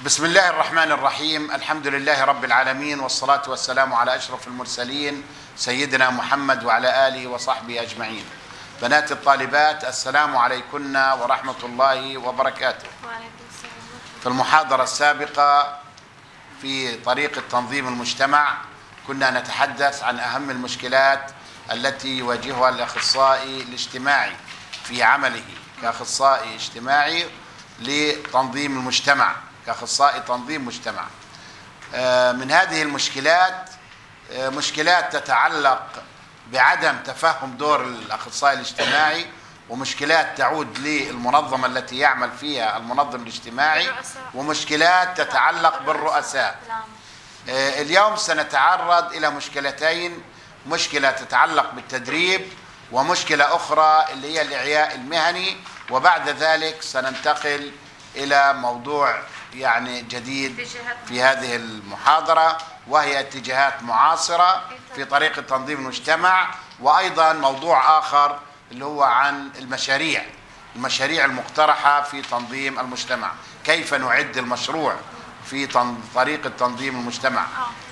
بسم الله الرحمن الرحيم. الحمد لله رب العالمين، والصلاة والسلام على أشرف المرسلين سيدنا محمد وعلى آله وصحبه أجمعين. بنات الطالبات، السلام عليكن ورحمة الله وبركاته. في المحاضرة السابقة في طريقة تنظيم المجتمع كنا نتحدث عن أهم المشكلات التي يواجهها الأخصائي الاجتماعي في عمله كأخصائي اجتماعي لتنظيم المجتمع، كأخصائي تنظيم مجتمع. من هذه المشكلات مشكلات تتعلق بعدم تفهم دور الأخصائي الاجتماعي، ومشكلات تعود للمنظمة التي يعمل فيها المنظم الاجتماعي، ومشكلات تتعلق بالرؤساء. اليوم سنتعرض إلى مشكلتين، مشكلة تتعلق بالتدريب ومشكلة أخرى اللي هي الإعياء المهني، وبعد ذلك سننتقل إلى موضوع جديد في هذه المحاضرة، وهي اتجاهات معاصرة في طريقة تنظيم المجتمع، وأيضا موضوع آخر اللي هو عن المشاريع المقترحة في تنظيم المجتمع، كيف نعد المشروع في طريقة تنظيم المجتمع.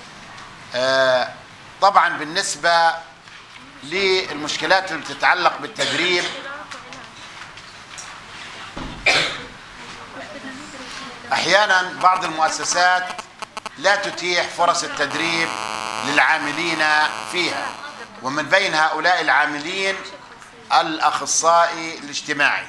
طبعا بالنسبة للمشكلات اللي بتتعلق بالتدريب، أحيانا بعض المؤسسات لا تتيح فرص التدريب للعاملين فيها، ومن بين هؤلاء العاملين الأخصائي الاجتماعي.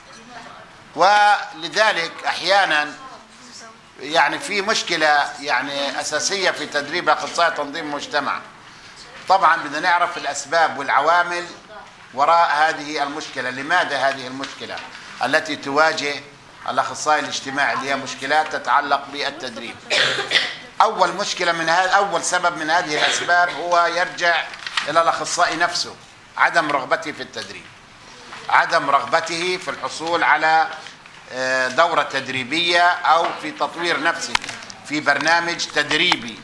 ولذلك أحيانا في مشكلة أساسية في تدريب أخصائي تنظيم المجتمع. طبعا بدنا نعرف الأسباب والعوامل وراء هذه المشكلة. لماذا هذه المشكلة التي تواجه الأخصائي الاجتماعي، اللي هي مشكلات تتعلق بالتدريب؟ أول سبب من هذه الأسباب هو يرجع إلى الأخصائي نفسه، عدم رغبته في التدريب، عدم رغبته في الحصول على دورة تدريبية أو في تطوير نفسه في برنامج تدريبي.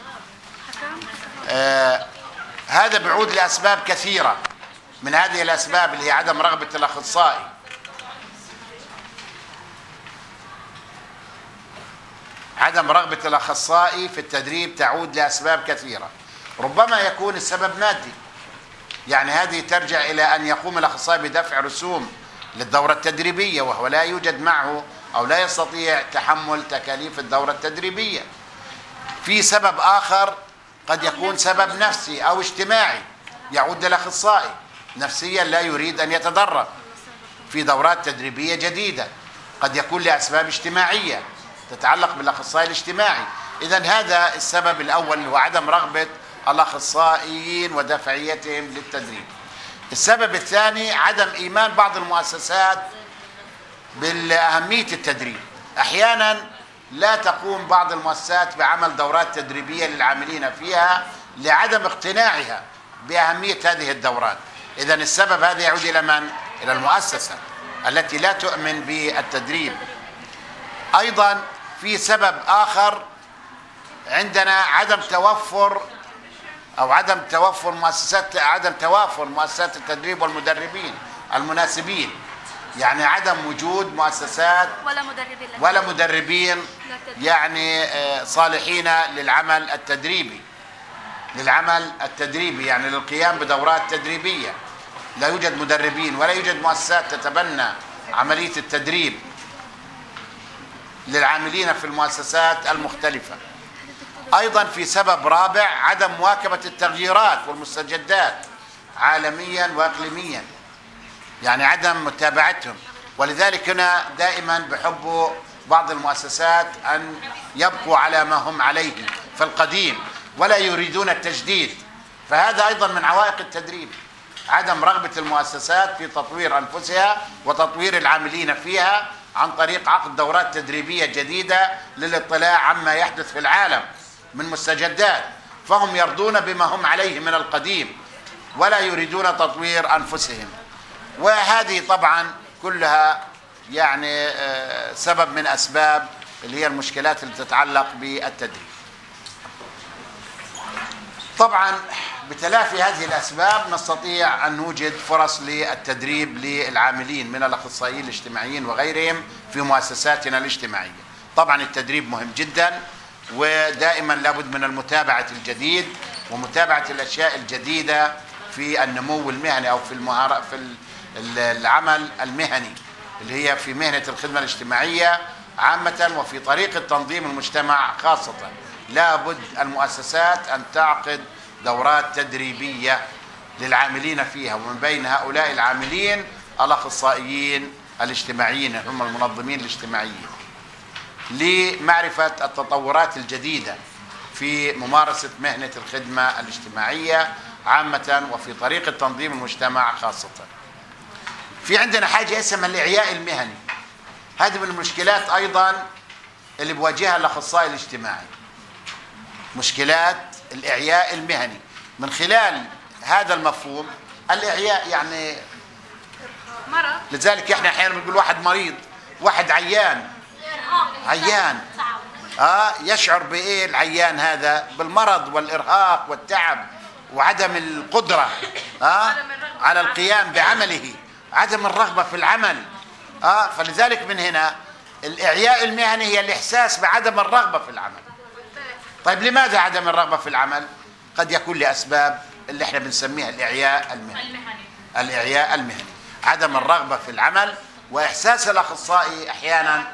هذا بيعود لأسباب كثيرة. من هذه الأسباب اللي هي عدم رغبة الأخصائي، عدم رغبة الأخصائي في التدريب تعود لأسباب كثيرة. ربما يكون السبب مادي، هذه ترجع إلى أن يقوم الأخصائي بدفع رسوم للدورة التدريبية وهو لا يوجد معه أو لا يستطيع تحمل تكاليف الدورة التدريبية. في سبب آخر قد يكون سبب نفسي أو اجتماعي يعود للأخصائي، نفسيا لا يريد أن يتدرب في دورات تدريبية جديدة، قد يكون لأسباب اجتماعية تتعلق بالأخصائي الاجتماعي. إذن هذا السبب الأول هو عدم رغبة الأخصائيين ودفعيتهم للتدريب. السبب الثاني عدم إيمان بعض المؤسسات بالأهمية التدريب. أحيانا لا تقوم بعض المؤسسات بعمل دورات تدريبية للعاملين فيها لعدم اقتناعها بأهمية هذه الدورات. إذن السبب هذا يعود إلى من؟ إلى المؤسسة التي لا تؤمن بالتدريب. أيضا في سبب آخر عندنا عدم توافر مؤسسات التدريب والمدربين المناسبين، عدم وجود مؤسسات ولا مدربين صالحين للعمل التدريبي للقيام بدورات تدريبية. لا يوجد مدربين ولا يوجد مؤسسات تتبنى عملية التدريب للعاملين في المؤسسات المختلفة. أيضا في سبب رابع عدم مواكبة التغييرات والمستجدات عالميا وإقليميا، عدم متابعتهم. ولذلك هنا دائما بحبوا بعض المؤسسات أن يبقوا على ما هم عليه في القديم ولا يريدون التجديد. فهذا أيضا من عوائق التدريب، عدم رغبة المؤسسات في تطوير أنفسها وتطوير العاملين فيها عن طريق عقد دورات تدريبية جديدة للاطلاع عما يحدث في العالم من مستجدات، فهم يرضون بما هم عليه من القديم ولا يريدون تطوير أنفسهم. وهذه طبعا كلها سبب من أسباب اللي هي المشكلات اللي تتعلق بالتدريب. طبعا بتلافي هذه الأسباب نستطيع أن نوجد فرص للتدريب للعاملين من الأخصائيين الاجتماعيين وغيرهم في مؤسساتنا الاجتماعية. طبعا التدريب مهم جدا، ودائما لابد من المتابعة الجديد ومتابعة الأشياء الجديدة في النمو المهني أو في العمل المهني اللي هي في مهنة الخدمة الاجتماعية عامة وفي طريقة تنظيم المجتمع خاصة. لابد المؤسسات أن تعقد دورات تدريبية للعاملين فيها، ومن بين هؤلاء العاملين الأخصائيين الاجتماعيين هم المنظمين الاجتماعيين، لمعرفة التطورات الجديدة في ممارسة مهنة الخدمة الاجتماعية عامة وفي طريقة تنظيم المجتمع خاصة. في عندنا حاجة اسمها الإعياء المهني. هذه من المشكلات أيضا اللي بواجهها الأخصائي الاجتماعي، مشكلات الإعياء المهني. من خلال هذا المفهوم الإعياء يعني مرض، لذلك احنا احيانا بنقول واحد مريض، واحد عيان يشعر بايه العيان هذا؟ بالمرض والارهاق والتعب وعدم القدره على القيام بعمله، عدم الرغبه في العمل. فلذلك من هنا الاعياء المهني هي الاحساس بعدم الرغبه في العمل. طيب لماذا عدم الرغبه في العمل؟ قد يكون لاسباب اللي احنا بنسميها الاعياء المهني. الاعياء المهني عدم الرغبه في العمل، واحساس الاخصائي احيانا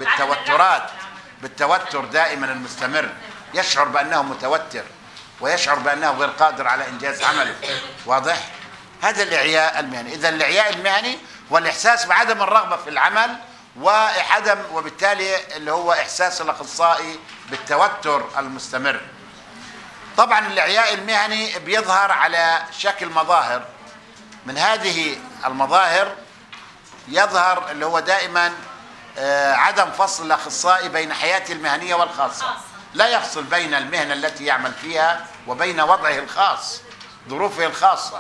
بالتوتر دائما المستمر، يشعر بانه متوتر ويشعر بانه غير قادر على انجاز عمله. واضح؟ هذا الاعياء المهني. اذا الاعياء المهني والاحساس بعدم الرغبه في العمل وبالتالي اللي هو احساس الاخصائي بالتوتر المستمر. طبعا الاعياء المهني بيظهر على شكل مظاهر. من هذه المظاهر يظهر اللي هو دائما عدم فصل الاخصائي بين حياته المهنيه والخاصه، لا يفصل بين المهنه التي يعمل فيها وبين وضعه الخاص، ظروفه الخاصه.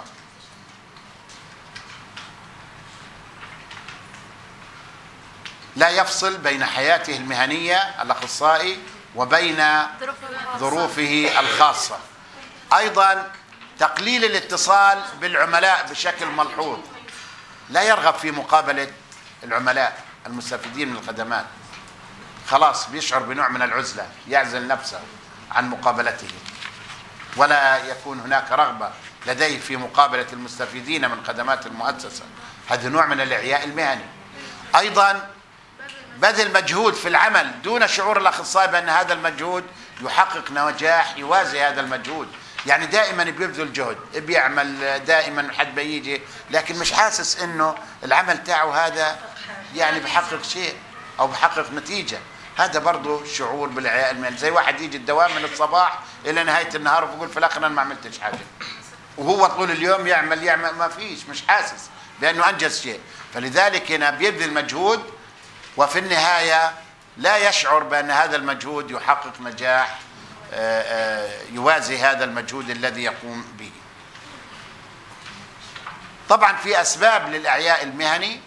لا يفصل بين حياته المهنيه الاخصائي وبين ظروفه الخاصه. ايضا تقليل الاتصال بالعملاء بشكل ملحوظ، لا يرغب في مقابله العملاء المستفيدين من الخدمات، خلاص بيشعر بنوع من العزله، يعزل نفسه عن مقابلتهم، ولا يكون هناك رغبه لديه في مقابله المستفيدين من خدمات المؤسسه. هذا نوع من الاعياء المهني. ايضا بذل مجهود في العمل دون شعور الاخصائي بان هذا المجهود يحقق نجاح يوازي هذا المجهود. يعني دائما بيبذل جهد، بيعمل دائما حد بيجي، لكن مش حاسس انه العمل تاعه هذا يعني بحقق شيء او بحقق نتيجه. هذا برضه شعور بالاعياء المهني. زي واحد يجي الدوام من الصباح الى نهايه النهار ويقول في الاخر انا ما عملتش حاجه، وهو طول اليوم يعمل ما فيش، مش حاسس بانه انجز شيء. فلذلك هنا بيبذل مجهود وفي النهايه لا يشعر بان هذا المجهود يحقق نجاح يوازي هذا المجهود الذي يقوم به. طبعا في اسباب للاعياء المهني.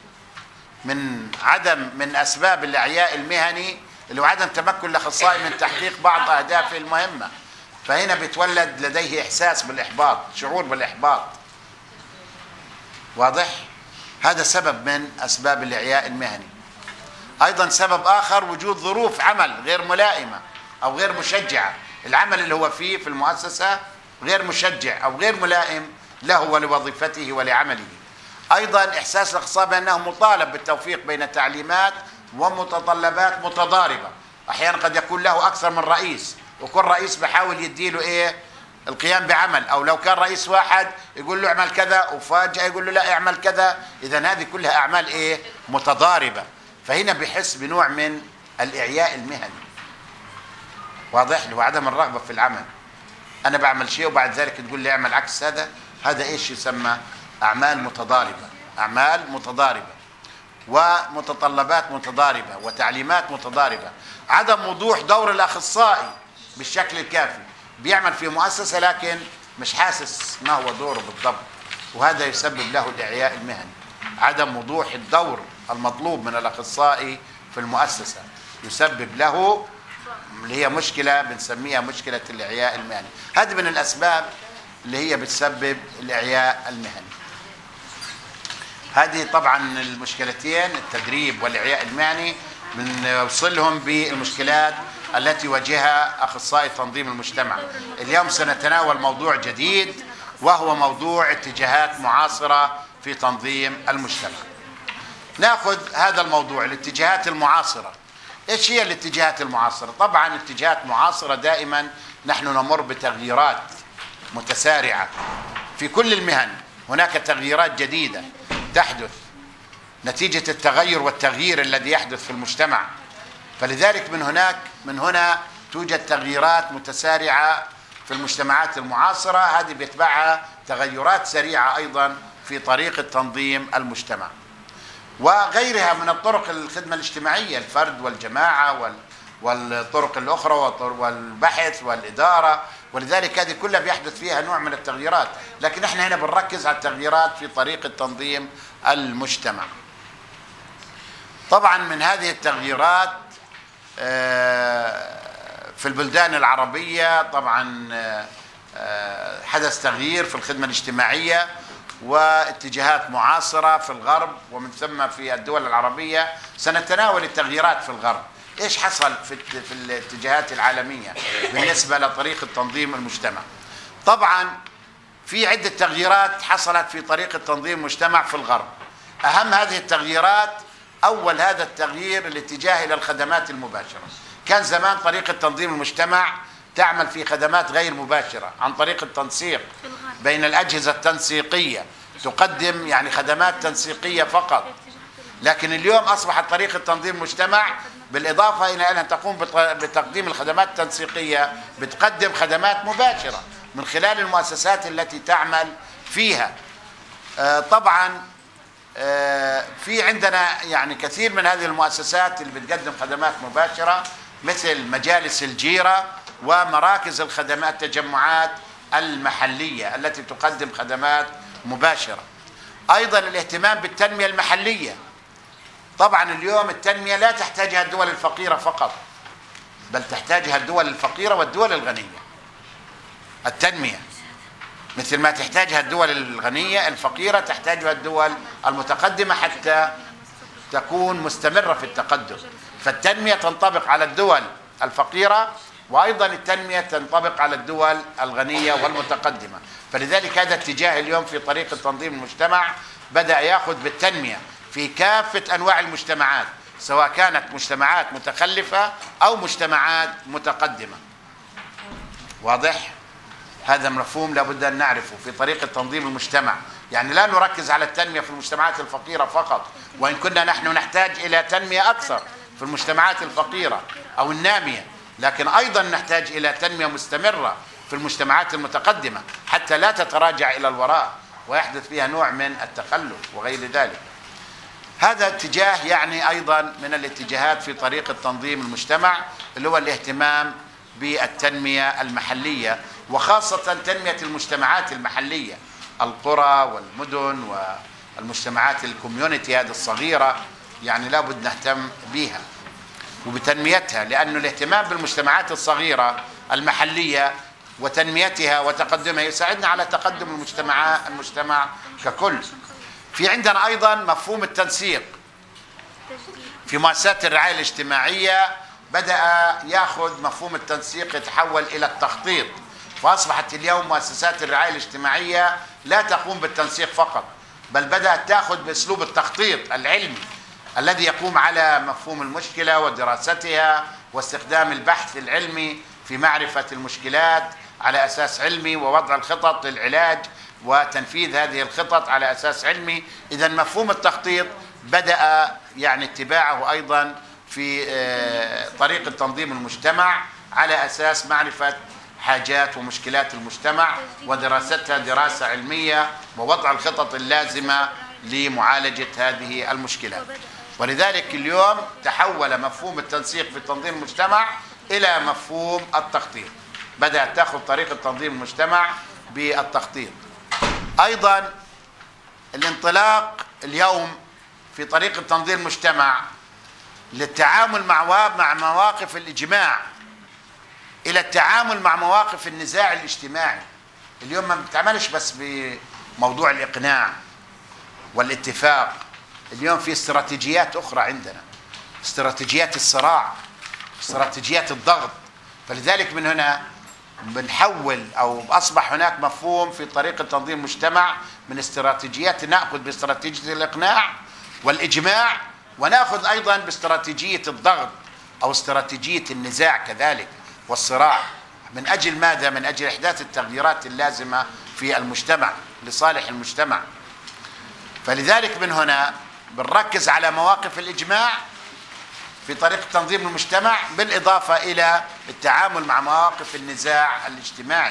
من اسباب الاعياء المهني اللي هو عدم تمكن الاخصائي من تحقيق بعض اهدافه المهمه، فهنا بيتولد لديه احساس بالاحباط، شعور بالاحباط. واضح؟ هذا سبب من اسباب الاعياء المهني. ايضا سبب اخر وجود ظروف عمل غير ملائمه او غير مشجعه. العمل اللي هو فيه في المؤسسه غير مشجع او غير ملائم له ولوظيفته ولعمله. ايضا احساس الاخصائي بانه مطالب بالتوفيق بين تعليمات ومتطلبات متضاربه. احيانا قد يكون له اكثر من رئيس، وكل رئيس بحاول يديله القيام بعمل، او لو كان رئيس واحد يقول له اعمل كذا وفجاه يقول له لا اعمل كذا. اذا هذه كلها اعمال متضاربه. فهنا بيحس بنوع من الاعياء المهني. واضح؟ اللي هو عدم الرغبه في العمل. انا بعمل شيء وبعد ذلك تقول لي اعمل عكس هذا ايش يسمى؟ اعمال متضاربه. اعمال متضاربه ومتطلبات متضاربه وتعليمات متضاربه. عدم وضوح دور الاخصائي بالشكل الكافي. بيعمل في مؤسسه لكن مش حاسس ما هو دوره بالضبط، وهذا يسبب له الاعياء المهني. عدم وضوح الدور المطلوب من الاخصائي في المؤسسه يسبب له اللي هي مشكله بنسميها مشكله الاعياء المهني. هذه من الاسباب اللي هي بتسبب الاعياء المهني. هذه طبعا المشكلتين، التدريب والاعياء المهني، بنوصلهم بالمشكلات التي يواجهها أخصائي تنظيم المجتمع. اليوم سنتناول موضوع جديد وهو موضوع اتجاهات معاصرة في تنظيم المجتمع. ناخذ هذا الموضوع، الاتجاهات المعاصرة. ايش هي الاتجاهات المعاصرة؟ طبعا اتجاهات معاصرة دائما نحن نمر بتغييرات متسارعة في كل المهن، هناك تغييرات جديدة تحدث نتيجة التغير والتغيير الذي يحدث في المجتمع، فلذلك من هنا توجد تغييرات متسارعة في المجتمعات المعاصرة، هذه بيتبعها تغيرات سريعة أيضا في طريقة تنظيم المجتمع وغيرها من الطرق الخدمة الاجتماعية، الفرد والجماعة والطرق الأخرى والبحث والإدارة، ولذلك هذه كلها بيحدث فيها نوع من التغييرات، لكن احنا هنا بنركز على التغييرات في طريقة تنظيم المجتمع. طبعا من هذه التغييرات في البلدان العربية طبعا حدث تغيير في الخدمة الاجتماعية واتجاهات معاصرة في الغرب ومن ثم في الدول العربية. سنتناول التغييرات في الغرب، ايش حصل في الاتجاهات العالمية بالنسبة لطريقة تنظيم المجتمع. طبعا في عدة تغييرات حصلت في طريقة تنظيم المجتمع في الغرب. أهم هذه التغييرات، أول هذا التغيير الاتجاه إلى الخدمات المباشرة. كان زمان طريقة تنظيم المجتمع تعمل في خدمات غير مباشرة عن طريق التنسيق بين الأجهزة التنسيقية، تقدم يعني خدمات تنسيقية فقط، لكن اليوم أصبحت طريقة تنظيم المجتمع بالإضافة إلى أنها تقوم بتقديم الخدمات التنسيقية بتقدم خدمات مباشرة من خلال المؤسسات التي تعمل فيها. طبعا في عندنا يعني كثير من هذه المؤسسات اللي بتقدم خدمات مباشرة مثل مجالس الجيرة ومراكز الخدمات التجمعات المحلية التي تقدم خدمات مباشرة. أيضا الاهتمام بالتنمية المحلية. طبعا اليوم التنمية لا تحتاجها الدول الفقيرة فقط، بل تحتاجها الدول الفقيرة والدول الغنية. التنمية مثل ما تحتاجها الدول الغنية الفقيرة تحتاجها الدول المتقدمة حتى تكون مستمرة في التقدم. فالتنمية تنطبق على الدول الفقيرة وأيضا التنمية تنطبق على الدول الغنية والمتقدمة. فلذلك هذا اتجاه اليوم في طريقة تنظيم المجتمع بدأ يأخذ بالتنمية في كافة أنواع المجتمعات، سواء كانت مجتمعات متخلفة أو مجتمعات متقدمة. واضح؟ هذا مفهوم لابد أن نعرفه في طريقة تنظيم المجتمع، يعني لا نركز على التنمية في المجتمعات الفقيرة فقط، وإن كنا نحن نحتاج إلى تنمية أكثر في المجتمعات الفقيرة أو النامية، لكن أيضا نحتاج إلى تنمية مستمرة في المجتمعات المتقدمة حتى لا تتراجع إلى الوراء ويحدث فيها نوع من التخلف وغير ذلك. هذا اتجاه يعني أيضا من الاتجاهات في طريقة تنظيم المجتمع اللي هو الاهتمام بالتنمية المحلية، وخاصة تنمية المجتمعات المحلية، القرى والمدن والمجتمعات الكوميونيتي هذه الصغيرة، يعني لابد نهتم بها وبتنميتها، لأن الاهتمام بالمجتمعات الصغيرة المحلية وتنميتها وتقدمها يساعدنا على تقدم المجتمع ككل. في عندنا أيضا مفهوم التنسيق في مؤسسات الرعاية الاجتماعية، بدأ يأخذ مفهوم التنسيق يتحول إلى التخطيط، فأصبحت اليوم مؤسسات الرعاية الاجتماعية لا تقوم بالتنسيق فقط، بل بدأت تأخذ بأسلوب التخطيط العلمي الذي يقوم على مفهوم المشكلة ودراستها واستخدام البحث العلمي في معرفة المشكلات على أساس علمي ووضع الخطط للعلاج وتنفيذ هذه الخطط على أساس علمي. إذا مفهوم التخطيط بدأ يعني اتباعه أيضا في طريقة تنظيم المجتمع على أساس معرفة حاجات ومشكلات المجتمع ودراستها دراسة علمية ووضع الخطط اللازمة لمعالجة هذه المشكلات. ولذلك اليوم تحول مفهوم التنسيق في تنظيم المجتمع إلى مفهوم التخطيط، بدأت تأخذ طريقة تنظيم المجتمع بالتخطيط. أيضا الانطلاق اليوم في طريقة تنظيم المجتمع للتعامل مع مواقف الإجماع إلى التعامل مع مواقف النزاع الاجتماعي. اليوم ما بتعملش بس بموضوع الإقناع والاتفاق، اليوم في استراتيجيات أخرى عندنا استراتيجيات الصراع، استراتيجيات الضغط. فلذلك من هنا بنحول أو أصبح هناك مفهوم في طريقة تنظيم المجتمع من استراتيجيات، نأخذ باستراتيجية الإقناع والإجماع، ونأخذ أيضا باستراتيجية الضغط أو استراتيجية النزاع كذلك والصراع. من أجل ماذا؟ من أجل إحداث التغييرات اللازمة في المجتمع لصالح المجتمع. فلذلك من هنا بنركز على مواقف الإجماع في طريقة تنظيم المجتمع، بالإضافة إلى التعامل مع مواقف النزاع الاجتماعي.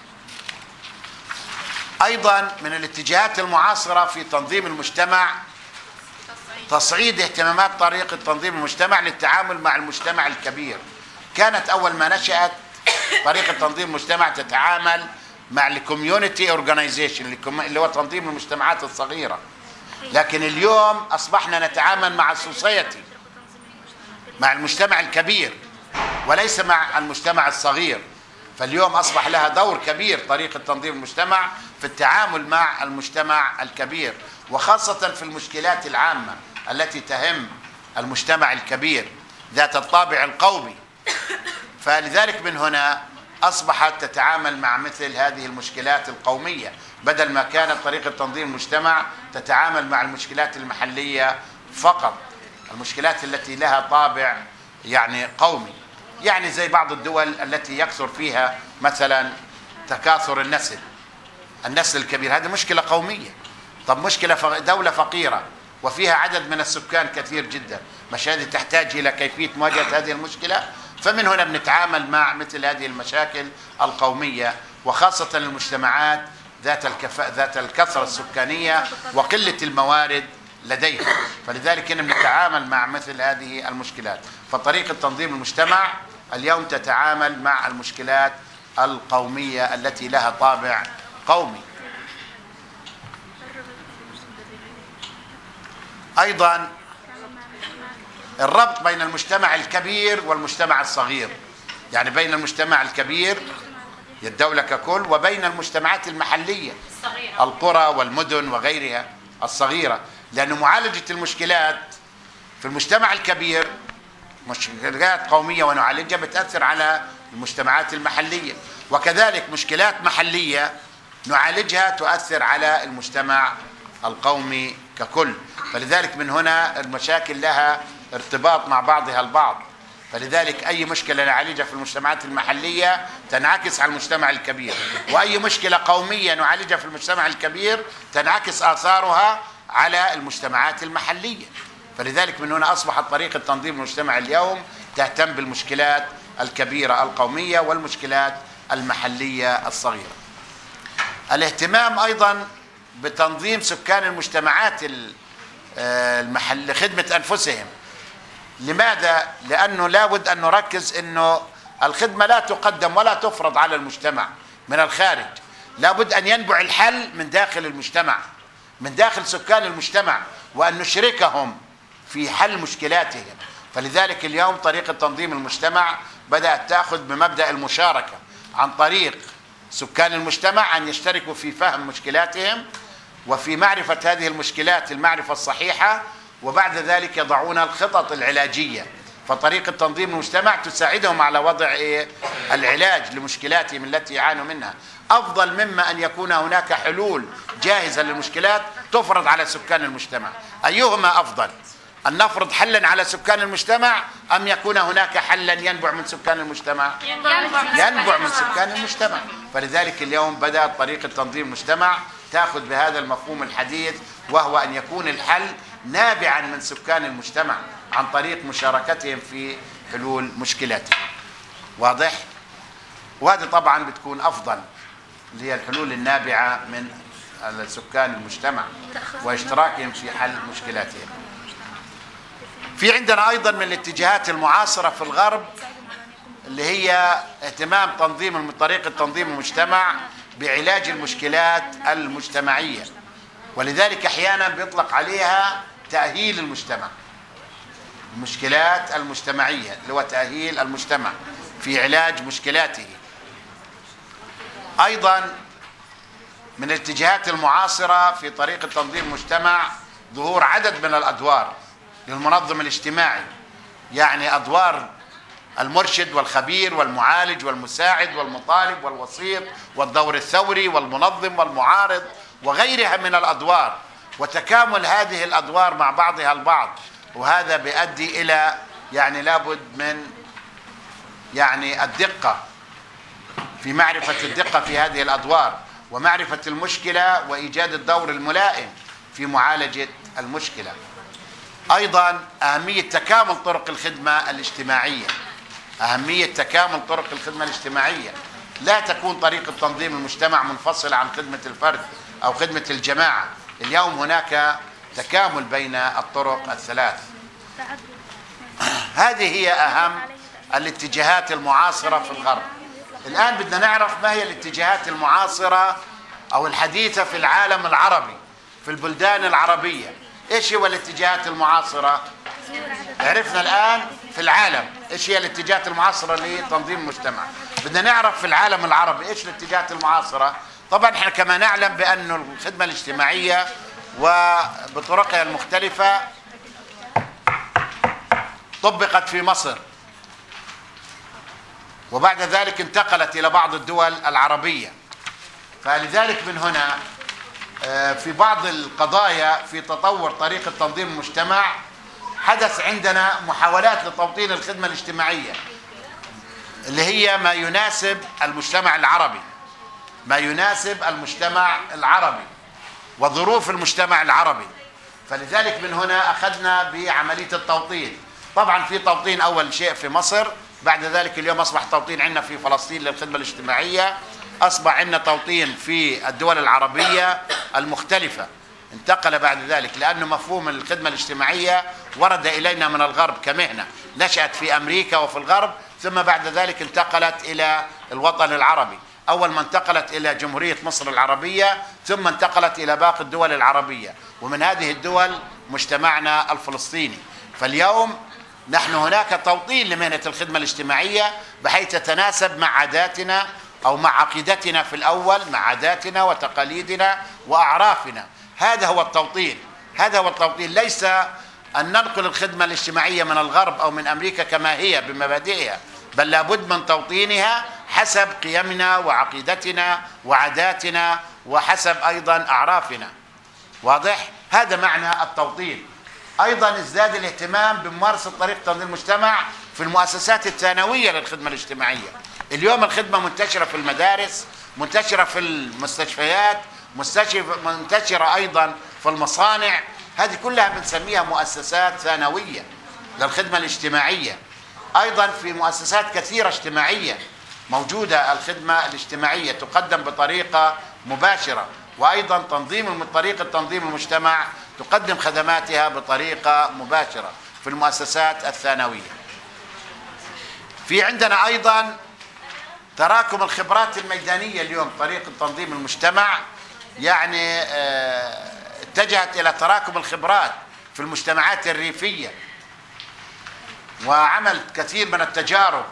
أيضا من الاتجاهات المعاصرة في تنظيم المجتمع تصعيد اهتمامات طريقة تنظيم المجتمع للتعامل مع المجتمع الكبير. كانت أول ما نشأت طريقة تنظيم المجتمع تتعامل مع الكوميونتي اورجانيزيشن اللي هو تنظيم المجتمعات الصغيرة، لكن اليوم أصبحنا نتعامل مع السوسايتي، مع المجتمع الكبير وليس مع المجتمع الصغير. فاليوم أصبح لها دور كبير طريقة تنظيم المجتمع في التعامل مع المجتمع الكبير، وخاصة في المشكلات العامة التي تهم المجتمع الكبير ذات الطابع القومي. فلذلك من هنا أصبحت تتعامل مع مثل هذه المشكلات القومية، بدل ما كانت طريقة تنظيم المجتمع تتعامل مع المشكلات المحلية فقط، المشكلات التي لها طابع يعني قومي، يعني زي بعض الدول التي يكثر فيها مثلا تكاثر النسل الكبير، هذه مشكلة قومية. طب مشكلة دولة فقيرة وفيها عدد من السكان كثير جدا، مش هذه تحتاج إلى كيفية مواجهة هذه المشكلة؟ فمن هنا بنتعامل مع مثل هذه المشاكل القومية، وخاصة المجتمعات ذات الكثرة السكانية وقلة الموارد لديها. فلذلك هنا بنتعامل مع مثل هذه المشكلات. فطريقة تنظيم المجتمع اليوم تتعامل مع المشكلات القومية التي لها طابع قومي. أيضا الربط بين المجتمع الكبير والمجتمع الصغير، يعني بين المجتمع الكبير الدولة ككل وبين المجتمعات المحلية القرى والمدن وغيرها الصغيرة، لأن معالجة المشكلات في المجتمع الكبير مشكلات قومية ونعالجها بتأثر على المجتمعات المحلية، وكذلك مشكلات محلية نعالجها تؤثر على المجتمع القومي ككل. فلذلك من هنا المشاكل لها ارتباط مع بعضها البعض. فلذلك أي مشكلة نعالجها في المجتمعات المحلية تنعكس على المجتمع الكبير، وأي مشكلة قومية نعالجها في المجتمع الكبير تنعكس آثارها على المجتمعات المحلية. فلذلك من هنا أصبحت طريقة تنظيم المجتمع اليوم تهتم بالمشكلات الكبيرة القومية والمشكلات المحلية الصغيرة. الاهتمام أيضا بتنظيم سكان المجتمعات المحل لخدمة أنفسهم. لماذا؟ لأنه لابد أن نركز أنه الخدمة لا تقدم ولا تفرض على المجتمع من الخارج، لابد أن ينبع الحل من داخل المجتمع، من داخل سكان المجتمع، وأن نشركهم في حل مشكلاتهم. فلذلك اليوم طريقة تنظيم المجتمع بدأت تأخذ بمبدأ المشاركة، عن طريق سكان المجتمع أن يشتركوا في فهم مشكلاتهم وفي معرفة هذه المشكلات المعرفة الصحيحة، وبعد ذلك يضعون الخطط العلاجية. فطريقة تنظيم المجتمع تساعدهم على وضع العلاج لمشكلاتهم التي يعانوا منها، أفضل مما أن يكون هناك حلول جاهزة للمشكلات تفرض على سكان المجتمع. أيهما أفضل؟ أن نفرض حلا على سكان المجتمع أم يكون هناك حلا ينبع من سكان المجتمع؟ ينبع من سكان المجتمع. فلذلك اليوم بدأت طريقة تنظيم المجتمع تأخذ بهذا المفهوم الحديث، وهو أن يكون الحل نابعا من سكان المجتمع عن طريق مشاركتهم في حلول مشكلاتهم. واضح؟ وهذه طبعا بتكون أفضل، اللي هي الحلول النابعة من سكان المجتمع واشتراكهم في حل مشكلاتهم. في عندنا أيضا من الاتجاهات المعاصرة في الغرب اللي هي اهتمام طريقة تنظيم المجتمع بعلاج المشكلات المجتمعية، ولذلك أحيانا بيطلق عليها تأهيل المجتمع، المشكلات المجتمعية اللي هو تأهيل المجتمع في علاج مشكلاته. أيضا من الاتجاهات المعاصرة في طريقة تنظيم المجتمع ظهور عدد من الأدوار للمنظم الاجتماعي، يعني أدوار المرشد والخبير والمعالج والمساعد والمطالب والوسيط والدور الثوري والمنظم والمعارض وغيرها من الأدوار، وتكامل هذه الأدوار مع بعضها البعض. وهذا بيؤدي إلى يعني لابد من يعني الدقة في معرفة الدقة في هذه الأدوار ومعرفة المشكلة وإيجاد الدور الملائم في معالجة المشكلة. أيضا أهمية تكامل طرق الخدمة الاجتماعية، أهمية تكامل طرق الخدمة الاجتماعية. لا تكون طريقة تنظيم المجتمع منفصلة عن خدمة الفرد أو خدمة الجماعة. اليوم هناك تكامل بين الطرق الثلاث. هذه هي أهم الاتجاهات المعاصرة في الغرب. الآن بدنا نعرف ما هي الاتجاهات المعاصرة أو الحديثة في العالم العربي، في البلدان العربية. إيش هو الاتجاهات المعاصرة؟ عرفنا الآن في العالم إيش هي الاتجاهات المعاصرة لتنظيم المجتمع. بدنا نعرف في العالم العربي إيش الاتجاهات المعاصرة. طبعا احنا كما نعلم بأن الخدمة الاجتماعية وبطرقها المختلفة طبقت في مصر، وبعد ذلك انتقلت إلى بعض الدول العربية. فلذلك من هنا في بعض القضايا في تطور طريقة تنظيم المجتمع حدث عندنا محاولات لتوطين الخدمة الاجتماعية اللي هي ما يناسب المجتمع العربي، ما يناسب المجتمع العربي وظروف المجتمع العربي. فلذلك من هنا أخذنا بعملية التوطين. طبعا في توطين أول شيء في مصر، بعد ذلك اليوم أصبح توطين عندنا في فلسطين للخدمة الاجتماعية، أصبح عندنا توطين في الدول العربية المختلفة. انتقل بعد ذلك لأنه مفهوم الخدمة الاجتماعية ورد إلينا من الغرب كمهنة، نشأت في أمريكا وفي الغرب، ثم بعد ذلك انتقلت إلى الوطن العربي. أول ما انتقلت إلى جمهورية مصر العربية، ثم انتقلت إلى باقي الدول العربية، ومن هذه الدول مجتمعنا الفلسطيني. فاليوم نحن هناك توطين لمهنة الخدمة الاجتماعية بحيث تتناسب مع عاداتنا أو مع عقيدتنا في الأول، مع عاداتنا وتقاليدنا وأعرافنا. هذا هو التوطين، هذا هو التوطين. ليس أن ننقل الخدمة الاجتماعية من الغرب أو من أمريكا كما هي بمبادئها، بل لابد من توطينها حسب قيمنا وعقيدتنا وعاداتنا وحسب أيضا أعرافنا. واضح؟ هذا معنى التوطين. أيضا ازداد الاهتمام بممارسة طريقة تنظيم المجتمع في المؤسسات الثانوية للخدمة الاجتماعية. اليوم الخدمة منتشرة في المدارس، منتشرة في المستشفيات، منتشرة أيضا في المصانع. هذه كلها بنسميها مؤسسات ثانوية للخدمة الاجتماعية. أيضا في مؤسسات كثيرة اجتماعية موجودة الخدمة الاجتماعية تقدم بطريقة مباشرة، وأيضا طريقة تنظيم المجتمع تقدم خدماتها بطريقة مباشرة في المؤسسات الثانوية. في عندنا أيضا تراكم الخبرات الميدانية. اليوم طريقة تنظيم المجتمع يعني اتجهت إلى تراكم الخبرات في المجتمعات الريفية، وعملت كثير من التجارب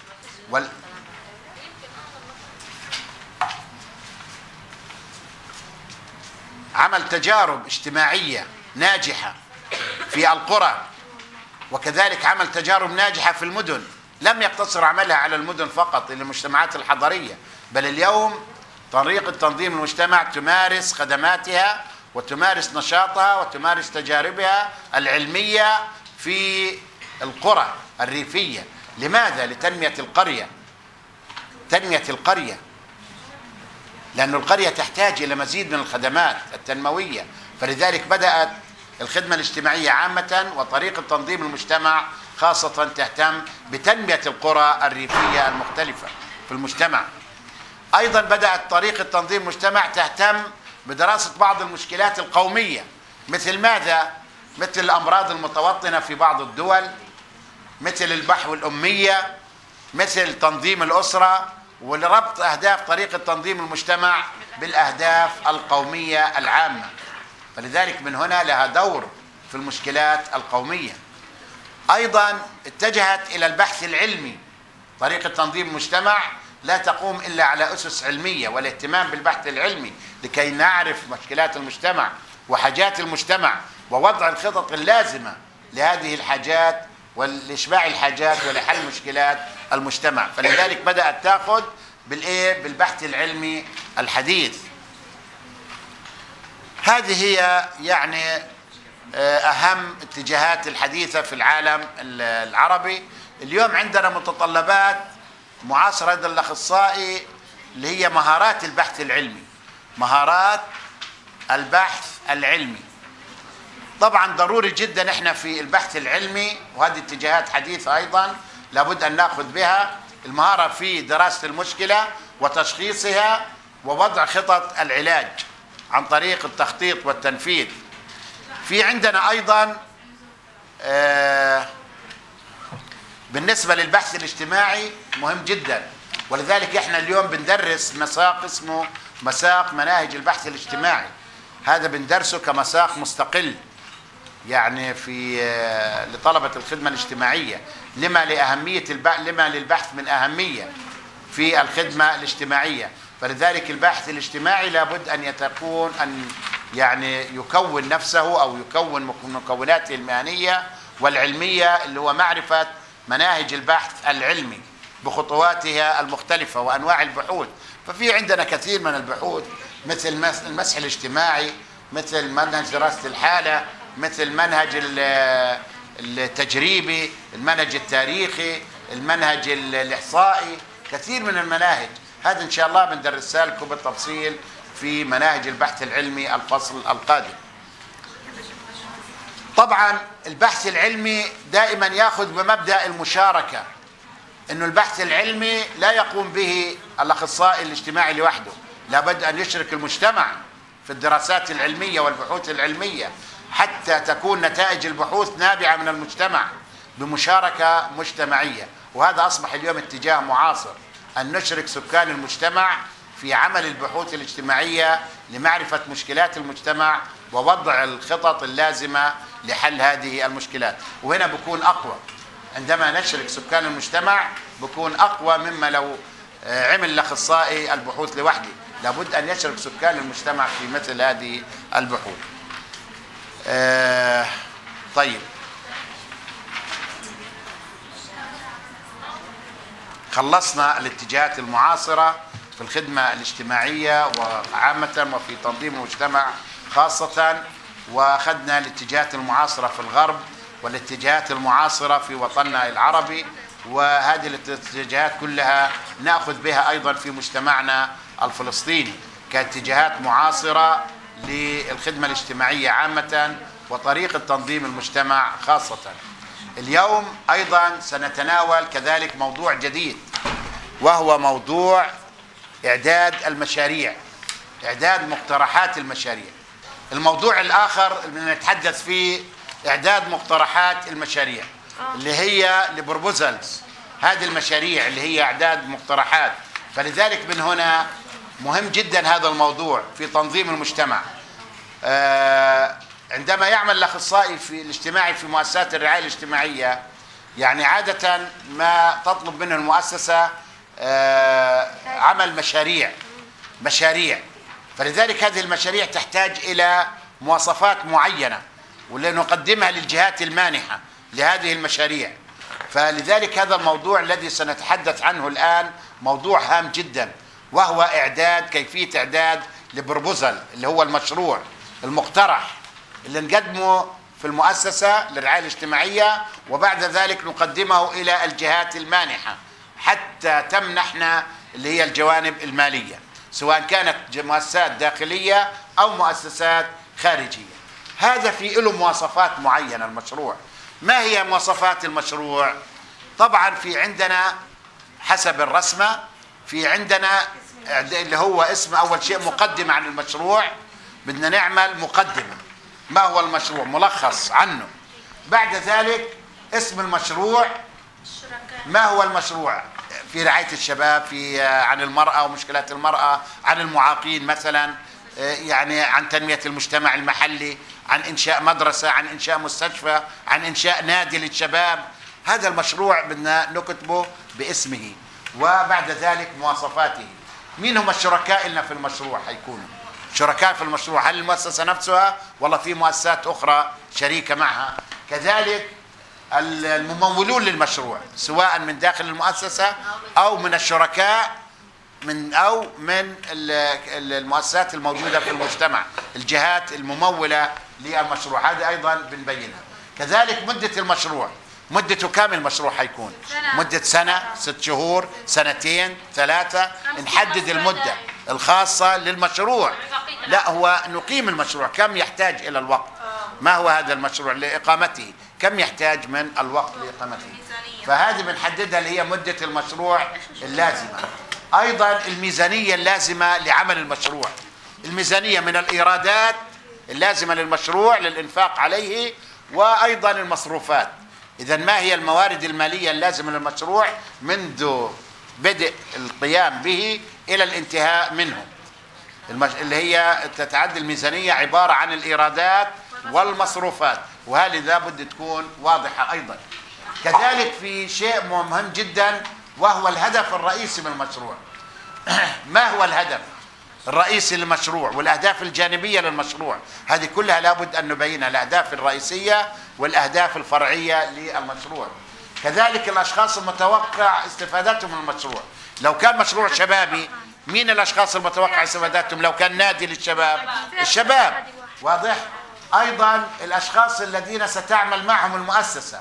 عمل تجارب اجتماعية ناجحة في القرى، وكذلك عمل تجارب ناجحة في المدن. لم يقتصر عملها على المدن فقط للمجتمعات الحضرية، بل اليوم طريقة تنظيم المجتمع تمارس خدماتها وتمارس نشاطها وتمارس تجاربها العلمية في القرى الريفية. لماذا؟ لتنمية القرية، تنمية القرية، لأن القرية تحتاج إلى مزيد من الخدمات التنموية. فلذلك بدأت الخدمة الاجتماعية عامة وطريقة تنظيم المجتمع خاصة تهتم بتنمية القرى الريفية المختلفة في المجتمع. أيضا بدأت طريقة تنظيم المجتمع تهتم بدراسة بعض المشكلات القومية. مثل ماذا؟ مثل الأمراض المتوطنة في بعض الدول، مثل البحث والأمية، مثل تنظيم الأسرة، ولربط أهداف طريقة تنظيم المجتمع بالأهداف القومية العامة. فلذلك من هنا لها دور في المشكلات القومية. أيضا اتجهت إلى البحث العلمي. طريقة تنظيم المجتمع لا تقوم إلا على أسس علمية والاهتمام بالبحث العلمي لكي نعرف مشكلات المجتمع وحاجات المجتمع ووضع الخطط اللازمة لهذه الحاجات ولإشباع الحاجات ولحل مشكلات المجتمع. فلذلك بدأت تأخذ بالبحث العلمي الحديث. هذه هي يعني أهم اتجاهات الحديثة في العالم العربي. اليوم عندنا متطلبات معاصرة لدى الأخصائي اللي هي مهارات البحث العلمي. مهارات البحث العلمي طبعا ضروري جدا احنا في البحث العلمي، وهذه اتجاهات حديثة أيضا لابد أن نأخذ بها المهارة في دراسة المشكلة وتشخيصها ووضع خطط العلاج عن طريق التخطيط والتنفيذ. في عندنا أيضا بالنسبة للبحث الاجتماعي مهم جدا، ولذلك احنا اليوم بندرس مساق اسمه مساق مناهج البحث الاجتماعي. هذا بندرسه كمساق مستقل يعني في لطلبة الخدمة الاجتماعية، لما للبحث من أهمية في الخدمة الاجتماعية. فلذلك الباحث الاجتماعي لابد أن يعني يكون نفسه أو يكون مكوناته المهنية والعلمية، اللي هو معرفة مناهج البحث العلمي بخطواتها المختلفة وأنواع البحوث. ففي عندنا كثير من البحوث مثل المسح الاجتماعي، مثل منهج دراسة الحالة، مثل المنهج التجريبي، المنهج التاريخي، المنهج الإحصائي، كثير من المناهج. هذا إن شاء الله بندرسها لكم بالتفصيل في مناهج البحث العلمي الفصل القادم. طبعا البحث العلمي دائما يأخذ بمبدأ المشاركة، إنه البحث العلمي لا يقوم به الأخصائي الاجتماعي لوحده، لابد أن يشرك المجتمع في الدراسات العلمية والبحوث العلمية حتى تكون نتائج البحوث نابعة من المجتمع بمشاركة مجتمعية. وهذا أصبح اليوم اتجاه معاصر، أن نشرك سكان المجتمع في عمل البحوث الاجتماعية لمعرفة مشكلات المجتمع ووضع الخطط اللازمة لحل هذه المشكلات. وهنا بكون أقوى، عندما نشرك سكان المجتمع بكون أقوى مما لو عمل الأخصائي البحوث لوحده. لابد أن يشرك سكان المجتمع في مثل هذه البحوث. طيب، خلصنا الاتجاهات المعاصرة في الخدمة الاجتماعية وعامة وفي تنظيم المجتمع خاصة، وأخذنا الاتجاهات المعاصرة في الغرب والاتجاهات المعاصرة في وطننا العربي، وهذه الاتجاهات كلها نأخذ بها أيضا في مجتمعنا الفلسطيني كاتجاهات معاصرة للخدمة الاجتماعية عامة وطريقة تنظيم المجتمع خاصة. اليوم أيضا سنتناول كذلك موضوع جديد، وهو موضوع إعداد المشاريع، إعداد مقترحات المشاريع. الموضوع الآخر اللي نتحدث فيه إعداد مقترحات المشاريع اللي هي لبروبوزلز، هذه المشاريع اللي هي إعداد مقترحات. فلذلك من هنا مهم جدا هذا الموضوع في تنظيم المجتمع. عندما يعمل الأخصائي في الاجتماعي في مؤسسات الرعاية الاجتماعية، يعني عادة ما تطلب منه المؤسسة عمل مشاريع. فلذلك هذه المشاريع تحتاج إلى مواصفات معينة ولنقدمها للجهات المانحة لهذه المشاريع. فلذلك هذا الموضوع الذي سنتحدث عنه الآن موضوع هام جدا، وهو كيفية إعداد البروبوزل اللي هو المشروع المقترح اللي نقدمه في المؤسسة للرعاية الاجتماعية، وبعد ذلك نقدمه إلى الجهات المانحة حتى تمنحنا اللي هي الجوانب المالية، سواء كانت مؤسسات داخلية أو مؤسسات خارجية. هذا في له مواصفات معينة المشروع. ما هي مواصفات المشروع؟ طبعا في عندنا حسب الرسمة، في عندنا اللي هو اسم أول شيء مقدمة عن المشروع. بدنا نعمل مقدمة، ما هو المشروع، ملخص عنه. بعد ذلك اسم المشروع، ما هو المشروع في رعاية الشباب، عن المرأة ومشكلات المرأة، عن المعاقين مثلا، يعني عن تنمية المجتمع المحلي، عن إنشاء مدرسة، عن إنشاء مستشفى، عن إنشاء نادي للشباب. هذا المشروع بدنا نكتبه باسمه، وبعد ذلك مواصفاته. مين هم الشركاء لنا في المشروع؟ حيكونوا شركاء في المشروع، هل المؤسسة نفسها ولا في مؤسسات أخرى شريكة معها؟ كذلك الممولون للمشروع سواء من داخل المؤسسة أو من الشركاء أو من المؤسسات الموجودة في المجتمع، الجهات الممولة للمشروع، هذه أيضا بنبينها. كذلك مدة المشروع، مدته كام المشروع حيكون؟ مدة سنة، 6 شهور، 2 3 سنين، نحدد المدة الخاصة للمشروع. لا، هو نقيم المشروع، كم يحتاج إلى الوقت، ما هو هذا المشروع لإقامته، كم يحتاج من الوقت لإقامته، فهذه بنحددها اللي هي مدة المشروع اللازمة. أيضا الميزانية اللازمة لعمل المشروع، الميزانية من الإيرادات اللازمة للمشروع للإنفاق عليه، وأيضا المصروفات. إذن ما هي الموارد المالية اللازمة للمشروع منذ بدء القيام به إلى الانتهاء منه، اللي هي تتعدى الميزانية عبارة عن الإيرادات والمصروفات، وهذه لابد تكون واضحة. أيضا كذلك في شيء مهم جدا وهو الهدف الرئيسي من المشروع. ما هو الهدف الرئيسي للمشروع والأهداف الجانبية للمشروع؟ هذه كلها لابد أن نبينها، الأهداف الرئيسية والأهداف الفرعية للمشروع. كذلك الأشخاص المتوقع استفادتهم من المشروع، لو كان مشروع شبابي مين الأشخاص المتوقع استفادتهم؟ لو كان نادي للشباب، الشباب، واضح؟ أيضا الأشخاص الذين ستعمل معهم المؤسسة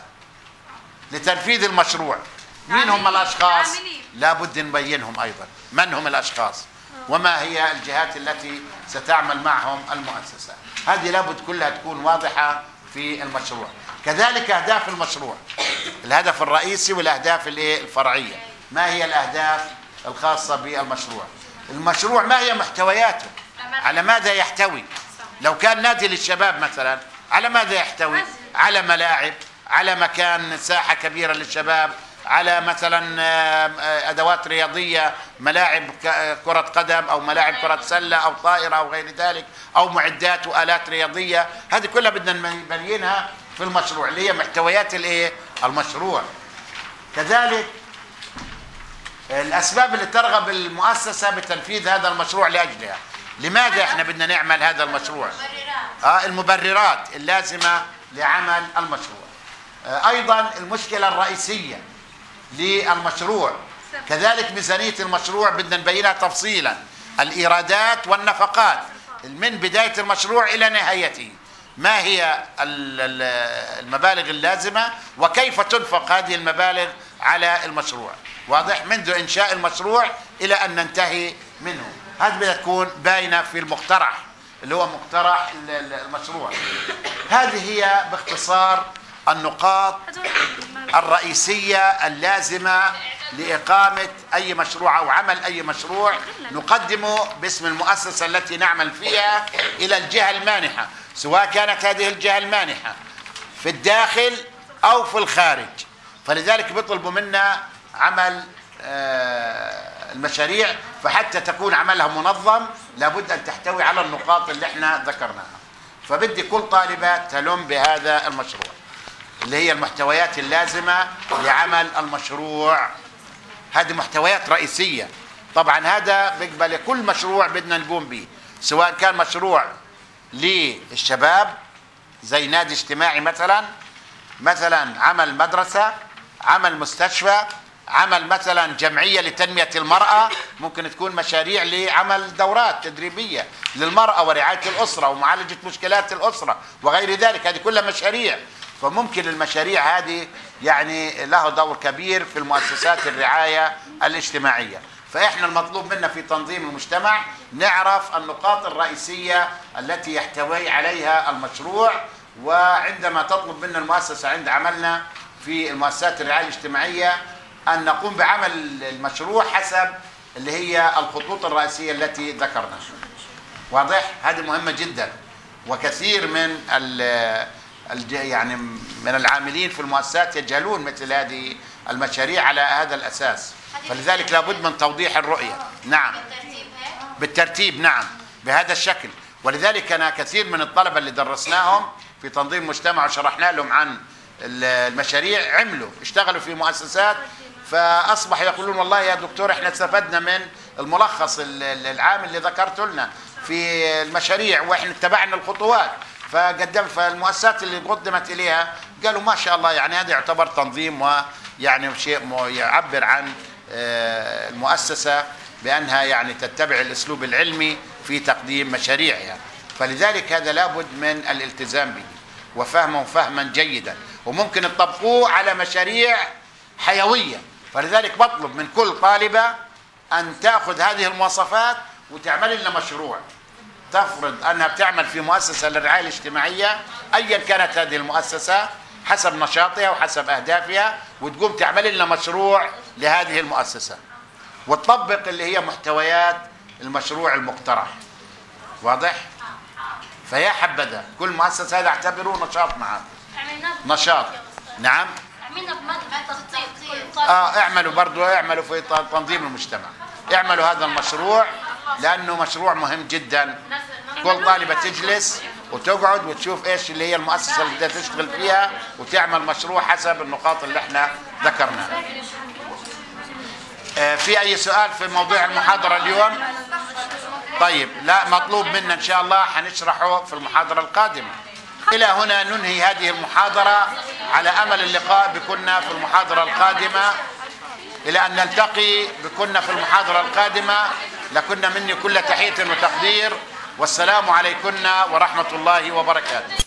لتنفيذ المشروع، مين هم الأشخاص؟ لابد نبينهم أيضا، من هم الأشخاص وما هي الجهات التي ستعمل معهم المؤسسة، هذه لابد كلها تكون واضحة في المشروع. كذلك أهداف المشروع، الهدف الرئيسي والأهداف الفرعية، ما هي الأهداف الخاصة بالمشروع؟ المشروع ما هي محتوياته، على ماذا يحتوي؟ لو كان نادي للشباب مثلا على ماذا يحتوي؟ على ملاعب، على مكان ساحة كبيرة للشباب، على مثلا أدوات رياضية، ملاعب كرة قدم أو ملاعب كرة سلة أو طائرة أو غير ذلك، أو معدات وآلات رياضية، هذه كلها بدنا نبينها في المشروع اللي هي محتويات المشروع. كذلك الأسباب اللي ترغب المؤسسة بتنفيذ هذا المشروع لأجلها، لماذا احنا بدنا نعمل هذا المشروع؟ المبررات اللازمة لعمل المشروع. أيضا المشكلة الرئيسية للمشروع، كذلك ميزانية المشروع بدنا نبينها تفصيلا، الإيرادات والنفقات من بداية المشروع إلى نهايته، ما هي المبالغ اللازمة وكيف تنفق هذه المبالغ على المشروع، واضح؟ منذ إنشاء المشروع إلى أن ننتهي منه، هذه بدها تكون باينة في المقترح اللي هو مقترح المشروع. هذه هي باختصار النقاط الرئيسية اللازمة لإقامة أي مشروع أو عمل أي مشروع نقدمه باسم المؤسسة التي نعمل فيها إلى الجهة المانحة، سواء كانت هذه الجهة المانحة في الداخل أو في الخارج. فلذلك بيطلبوا منا عمل المشاريع، فحتى تكون عملها منظم لابد أن تحتوي على النقاط اللي احنا ذكرناها. فبدي كل طالبة تلم بهذا المشروع اللي هي المحتويات اللازمة لعمل المشروع، هذه محتويات رئيسية. طبعا هذا بيقبل كل مشروع بدنا نقوم به، سواء كان مشروع للشباب زي نادي اجتماعي مثلا عمل مدرسة، عمل مستشفى، عمل مثلا جمعية لتنمية المرأة، ممكن تكون مشاريع لعمل دورات تدريبية للمرأة ورعاية الأسرة ومعالجة مشكلات الأسرة وغير ذلك، هذه كلها مشاريع. فممكن المشاريع هذه يعني له دور كبير في المؤسسات الرعاية الاجتماعية. فإحنا المطلوب منا في تنظيم المجتمع نعرف النقاط الرئيسية التي يحتوي عليها المشروع، وعندما تطلب منا المؤسسة عند عملنا في المؤسسات الرعاية الاجتماعية أن نقوم بعمل المشروع حسب اللي هي الخطوط الرئيسية التي ذكرنا. واضح؟ هذه مهمة جدا، وكثير من يعني من العاملين في المؤسسات يجهلون مثل هذه المشاريع على هذا الأساس، فلذلك لابد من توضيح الرؤية. نعم بالترتيب، نعم بهذا الشكل. ولذلك أنا كثير من الطلبة اللي درسناهم في تنظيم المجتمع وشرحنا لهم عن المشاريع اشتغلوا في مؤسسات، فأصبح يقولون والله يا دكتور احنا استفدنا من الملخص العام اللي ذكرته لنا في المشاريع، واحنا اتبعنا الخطوات، فالمؤسسات اللي قدمت اليها قالوا ما شاء الله، يعني هذا يعتبر تنظيم ويعني شيء يعبر عن المؤسسه بانها يعني تتبع الاسلوب العلمي في تقديم مشاريعها. فلذلك هذا لابد من الالتزام به وفهمه فهما جيدا، وممكن تطبقوه على مشاريع حيويه. فلذلك بطلب من كل طالبه ان تاخذ هذه المواصفات وتعمل لنا مشروع. تفرض انها بتعمل في مؤسسه للرعايه الاجتماعيه ايا كانت هذه المؤسسه حسب نشاطها وحسب اهدافها، وتقوم تعمل لنا مشروع لهذه المؤسسه وتطبق اللي هي محتويات المشروع المقترح. واضح؟ فيا حبذا كل مؤسسه هذا اعتبروه نشاط معاه. نشاط. نعم. عملنا بمادة التخطيط. اعملوا برضو، اعملوا في تنظيم المجتمع، اعملوا هذا المشروع لانه مشروع مهم جدا. كل طالبه تجلس وتقعد وتشوف ايش اللي هي المؤسسه اللي بدها تشتغل فيها وتعمل مشروع حسب النقاط اللي احنا ذكرناها. في اي سؤال في موضوع المحاضره اليوم؟ طيب، لا مطلوب منا ان شاء الله حنشرحه في المحاضره القادمه. الى هنا ننهي هذه المحاضره، على امل اللقاء بكنا في المحاضره القادمه. الى ان نلتقي بكنا في المحاضره القادمه، لكن مني كل تحيه وتقدير، والسلام عليكم ورحمه الله وبركاته.